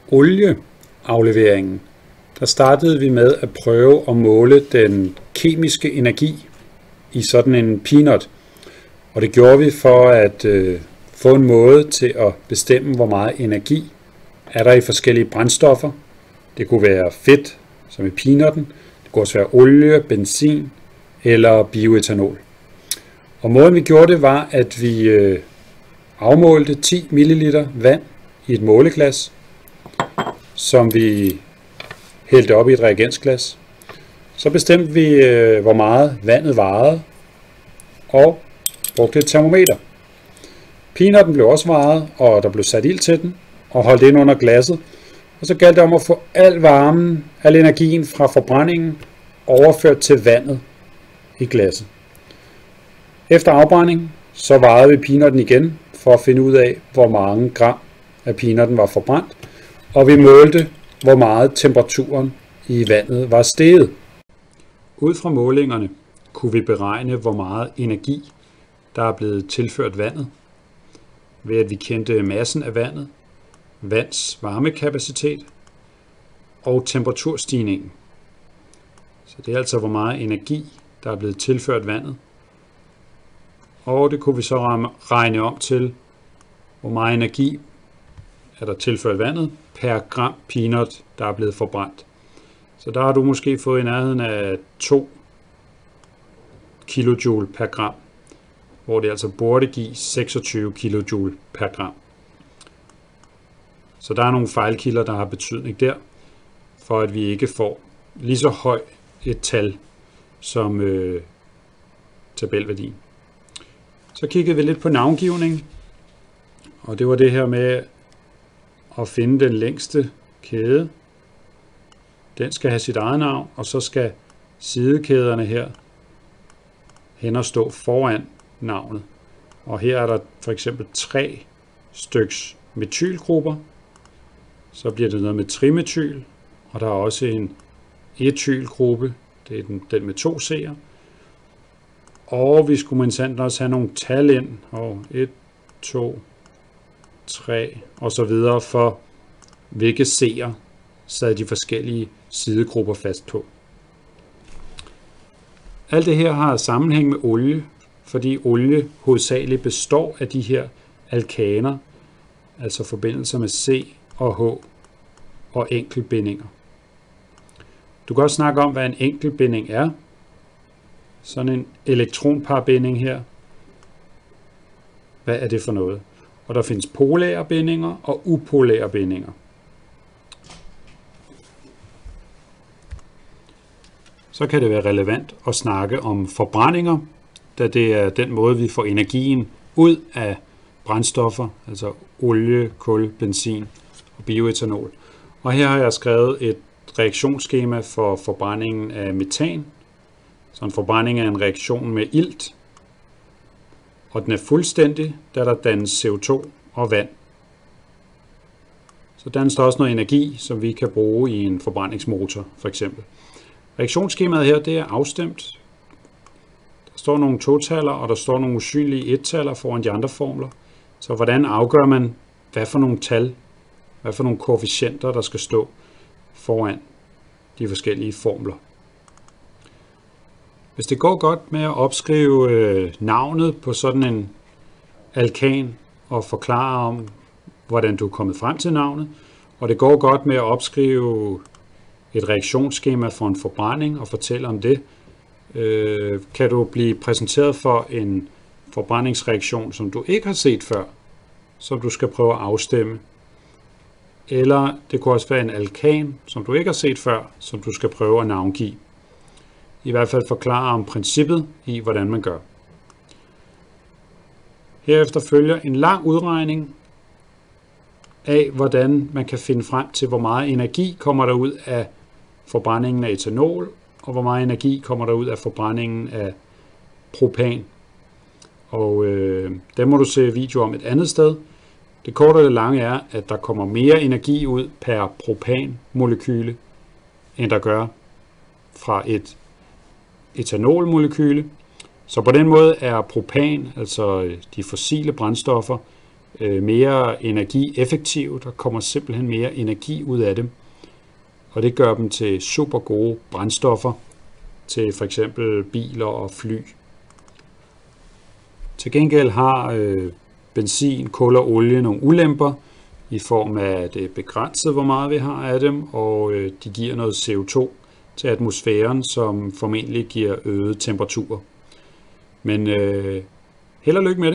olieafleveringen, der startede vi med at prøve at måle den kemiske energi i sådan en peanut. Og det gjorde vi for at få en måde til at bestemme, hvor meget energi er der i forskellige brændstoffer. Det kunne være fedt, som i peanutten. Det kunne også være olie, benzin eller bioetanol. Og måden vi gjorde det var, at vi afmålte 10 ml vand i et måleglas, som vi hældte op i et reagensglas. Så bestemte vi, hvor meget vandet varede, og brugte et termometer. Peanutten blev også varet, og der blev sat ild til den, og holdt ind under glasset. Og så galt det om at få al varmen, al energien fra forbrændingen overført til vandet i glasset. Efter afbrænding, så vejede vi peanutten igen, for at finde ud af, hvor mange gram af peanutten var forbrændt, og vi målte, hvor meget temperaturen i vandet var steget. Ud fra målingerne kunne vi beregne, hvor meget energi, der er blevet tilført vandet, ved at vi kendte massen af vandet, vands varmekapacitet og temperaturstigningen. Så det er altså, hvor meget energi, der er blevet tilført vandet. Og det kunne vi så regne om til, hvor meget energi er der tilført vandet per gram peanut, der er blevet forbrændt. Så der har du måske fået i nærheden af 2 kJ per gram, hvor det altså burde give 26 kJ per gram. Så der er nogle fejlkilder, der har betydning der, for at vi ikke får lige så højt et tal som tabelværdien. Så kiggede vi lidt på navngivning, og det var det her med at finde den længste kæde. Den skal have sit eget navn, og så skal sidekæderne her hen og stå foran navnet. Og her er der for eksempel 3 styks metylgrupper. Så bliver det noget med trimetyl, og der er også en etylgruppe, det er den med 2 C'er. Og vi skulle mindsandt også have nogle tal ind, og 1, 2, 3 og så videre, for hvilke C'er sad de forskellige sidegrupper fast på. Alt det her har sammenhæng med olie, fordi olie hovedsageligt består af de her alkaner, altså forbindelser med C og H og enkeltbindinger. Du kan også snakke om, hvad en enkeltbinding er. Sådan en elektronparbinding her. Hvad er det for noget? Og der findes polære bindinger og upolære bindinger. Så kan det være relevant at snakke om forbrændinger, da det er den måde, vi får energien ud af brændstoffer, altså olie, kul, benzin og bioetanol. Og her har jeg skrevet et reaktionsskema for forbrændingen af metan. Så en forbrænding er en reaktion med ilt, og den er fuldstændig, da der dannes CO2 og vand. Så dannes der også noget energi, som vi kan bruge i en forbrændingsmotor for eksempel. Reaktionsskemaet her, det er afstemt. Der står nogle totaller, og der står nogle usynlige ettaller foran de andre formler. Så hvordan afgør man, hvad for nogle tal, hvad for nogle koefficienter, der skal stå foran de forskellige formler. Hvis det går godt med at opskrive navnet på sådan en alkan og forklare om, hvordan du er kommet frem til navnet, og det går godt med at opskrive et reaktionsskema for en forbrænding og fortælle om det, kan du blive præsenteret for en forbrændingsreaktion, som du ikke har set før, som du skal prøve at afstemme. Eller det kunne også være en alkan, som du ikke har set før, som du skal prøve at navngive. I hvert fald forklare om princippet i, hvordan man gør. Herefter følger en lang udregning af, hvordan man kan finde frem til, hvor meget energi kommer der ud af forbrændingen af etanol, og hvor meget energi kommer der ud af forbrændingen af propan. Og det må du se video om et andet sted. Det korte og det lange er, at der kommer mere energi ud per propanmolekyle, end der gør fra et etanolmolekyle. Så på den måde er propan, altså de fossile brændstoffer, mere energieffektive. Der kommer simpelthen mere energi ud af dem, og det gør dem til super gode brændstoffer til for eksempel biler og fly. Til gengæld har benzin, kul og olie nogle ulemper i form af, at det er begrænset, hvor meget vi har af dem, og de giver noget CO2 til atmosfæren, som formentlig giver øget temperaturer. Men held og lykke med det.